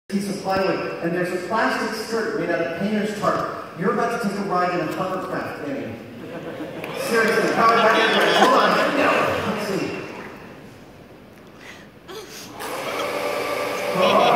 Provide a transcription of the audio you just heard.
piece of plywood, and there's a plastic skirt made out of painter's tarp. You're about to take a ride in a hovercraft, Annie. Seriously, hovercraft. Hold on. No. Let's see. Oh.